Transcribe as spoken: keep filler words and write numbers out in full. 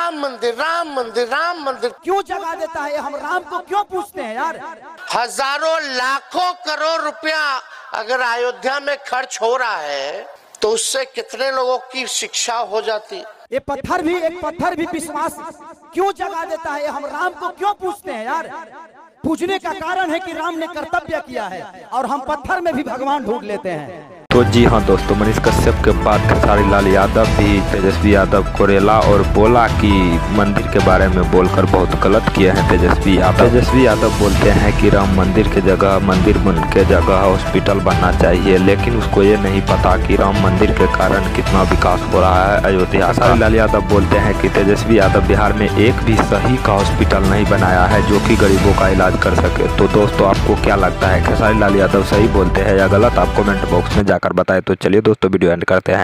राम मंदिर राम मंदिर राम मंदिर क्यों जगा देता है? हम राम को क्यों पूछते हैं यार? हजारों लाखों करोड़ रुपया अगर अयोध्या में खर्च हो रहा है तो उससे कितने लोगों की शिक्षा हो जाती। ये पत्थर भी एक पत्थर भी विश्वास क्यों जगा देता है? हम राम को क्यों पूछते हैं यार? पूछने का कारण है कि राम ने कर्तव्य किया है और हम पत्थर में भी भगवान ढूंढ लेते हैं। तो जी हाँ दोस्तों, मनीष कश्यप के बाद खेसारी लाल यादव भी तेजस्वी यादव को रेला और बोला कि मंदिर के बारे में बोलकर बहुत गलत किए हैं तेजस्वी यादव। तेजस्वी यादव बोलते हैं कि राम मंदिर के जगह मंदिर बन के जगह हॉस्पिटल बनना चाहिए, लेकिन उसको ये नहीं पता कि राम मंदिर के कारण कितना विकास हो रहा है अयोध्या। खेसारी लाल यादव बोलते हैं कि तेजस्वी यादव बिहार में एक भी सही का हॉस्पिटल नहीं बनाया है जो कि गरीबों का इलाज कर सके। तो दोस्तों आपको क्या लगता है, खेसारी लाल यादव सही बोलते हैं या गलत? आप कमेंट बॉक्स में जाकर बताएं। तो चलिए दोस्तों वीडियो एंड करते हैं।